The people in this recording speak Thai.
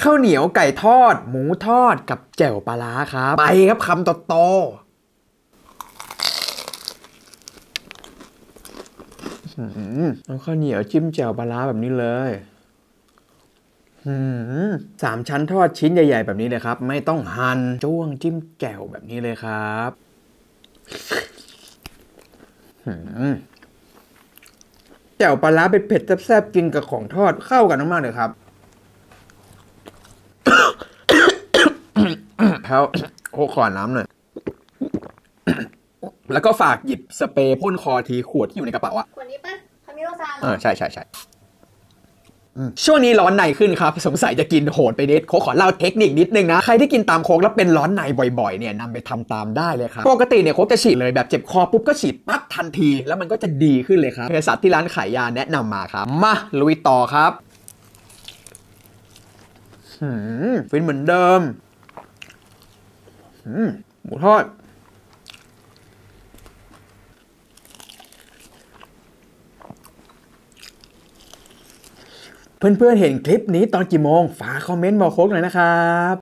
ข้าวเหนียวไก่ทอดหมูทอดกับแจ่วปลาร้าครับไปครับคำโตเอาข้าวเหนียวจิ้มแจ่วปลาร้าแบบนี้เลย3 ชั้นทอดชิ้นใหญ่ๆแบบนี้เลยครับไม่ต้องหั่นจ้วงจิ้มแจ่วแบบนี้เลยครับแจ่วปลาร้าเผ็ดๆแซ่บๆกินกับของทอดเข้ากันมากๆเลยครับแล้วโอ้ขอน้ำหน่อยแล้วก็ฝากหยิบสเปรย์พ่นคอทีขวดที่อยู่ในกระเป๋าอะขวดนี้ปะคามิโลซานใช่ช่วงนี้ร้อนในขึ้นครับสงสัยจะกินโหดไปนิดโคขอเล่าเทคนิคนิดนึงนะใครที่กินตามโค้กแล้วเป็นร้อนในบ่อยๆเนี่ยนำไปทำตามได้เลยครับปกติเนี่ยโค้กจะฉีดเลยแบบเจ็บคอปุ๊บก็ฉีดปั๊บทันทีแล้วมันก็จะดีขึ้นเลยครับเภสัชที่ร้านขายยาแนะนำมาครับมาลุยต่อครับฟินเหมือนเดิมหมูทอดเพื่อนๆเห็นคลิปนี้ตอนกี่โมงฝากคอมเมนต์บอกโค้กหน่อยนะครับ